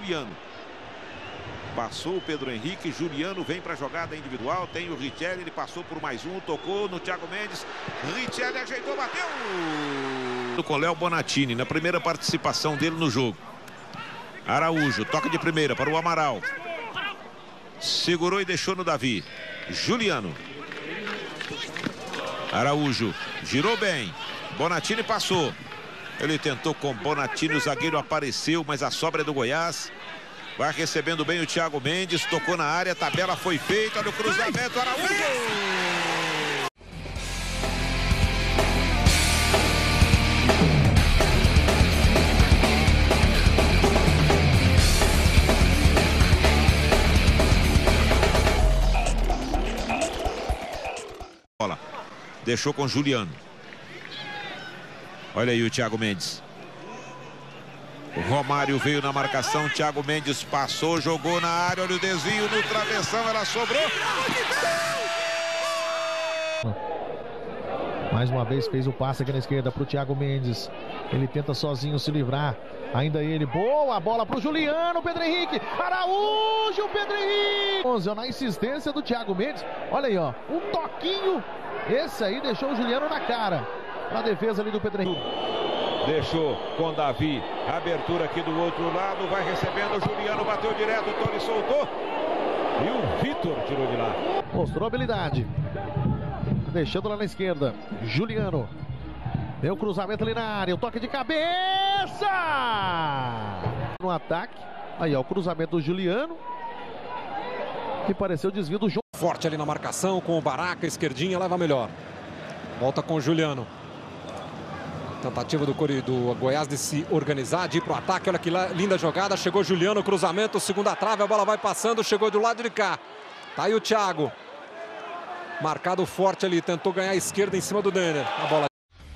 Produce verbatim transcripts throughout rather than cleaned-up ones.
Juliano. Passou o Pedro Henrique, Juliano vem para a jogada individual, tem o Richelli, ele passou por mais um, tocou no Thiago Mendes, Richelli ajeitou, bateu! Com Léo Bonatini, na primeira participação dele no jogo. Araújo, toca de primeira para o Amaral. Segurou e deixou no Davi. Juliano. Araújo, girou bem, Bonatini passou. Ele tentou com Bonatini, o zagueiro apareceu, mas a sobra é do Goiás. Vai recebendo bem o Thiago Mendes, tocou na área, a tabela foi feita, no cruzamento, Araújo! Bola, deixou com Juliano. Olha aí o Thiago Mendes. O Romário veio na marcação, Thiago Mendes passou, jogou na área, olha o desvio no travessão, ela sobrou. Mais uma vez fez o passe aqui na esquerda para o Thiago Mendes. Ele tenta sozinho se livrar. Ainda ele, boa bola para o Juliano, Pedro Henrique, Araújo, Pedro Henrique. onze na insistência do Thiago Mendes. Olha aí, ó, um toquinho. Esse aí deixou o Juliano na cara. Na defesa ali do Pedro Henrique. Deixou com Davi, abertura aqui do outro lado, vai recebendo, o Juliano bateu direto, o Tony soltou. E o Vitor tirou de lá. Mostrou habilidade. Deixando lá na esquerda, Juliano. Deu o cruzamento ali na área, o toque de cabeça! No ataque, aí ó, o cruzamento do Juliano. Que pareceu o desvio do João. Forte ali na marcação, com o Baraca, esquerdinha, leva melhor. Volta com o Juliano. Tentativa do, do Goiás de se organizar, de ir para o ataque. Olha que linda jogada. Chegou Juliano, cruzamento, segunda trave. A bola vai passando, chegou do lado de cá. Tá aí o Thiago. Marcado forte ali, tentou ganhar a esquerda em cima do Denner. A bola.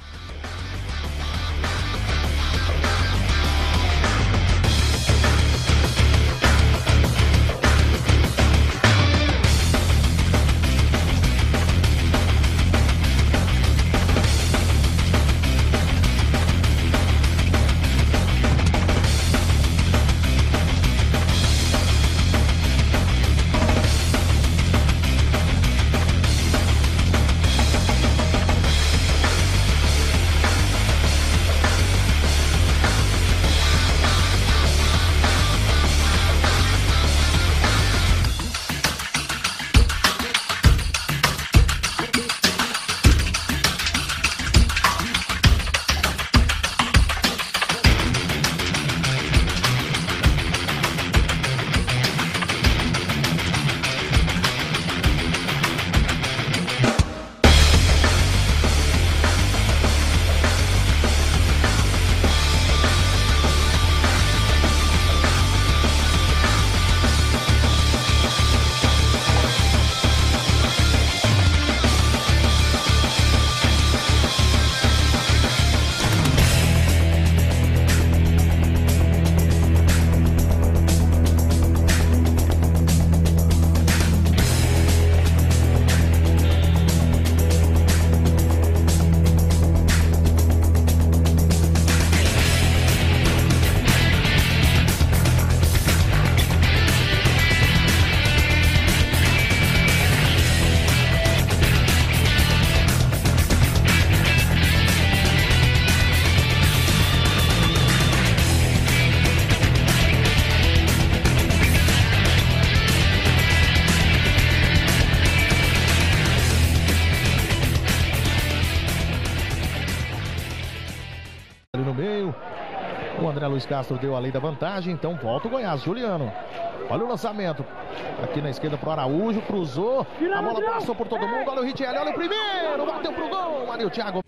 O André Luiz Castro deu a lei da vantagem, então volta o Goiás. Juliano, olha o lançamento. Aqui na esquerda pro Araújo, cruzou. A bola passou por todo mundo. Olha o Richelli, olha o primeiro. Bateu pro gol. Ali o Thiago.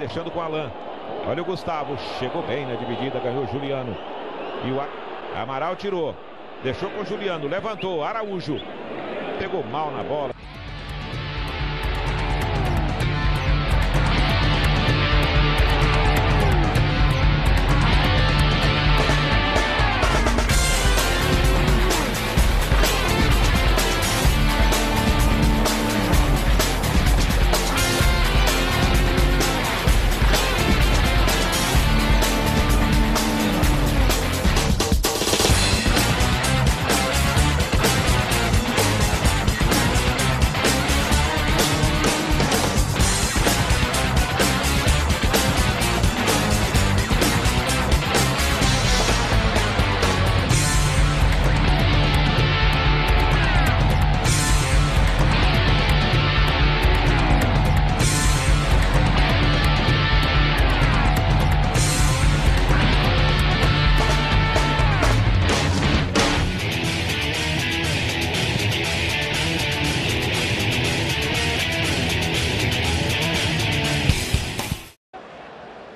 fechando com o Alan. Olha o Gustavo, chegou bem na dividida, ganhou o Juliano. E o Amaral tirou, deixou com o Juliano, levantou, Araújo. Pegou mal na bola.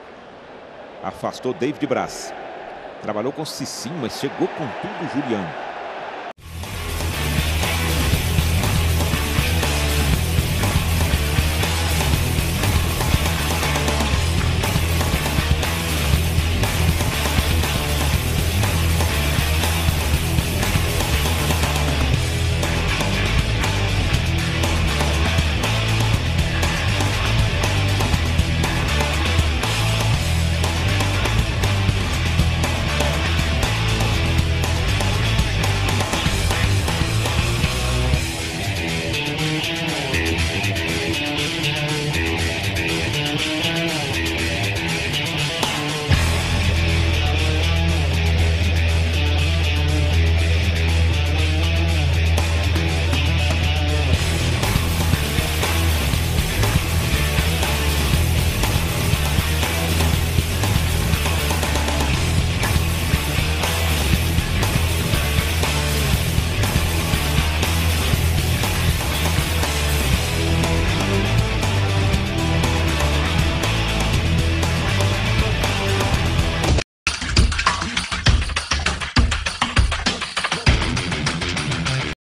Afastou David Braz. Trabalhou com Cicinho, mas chegou com tudo Juliano.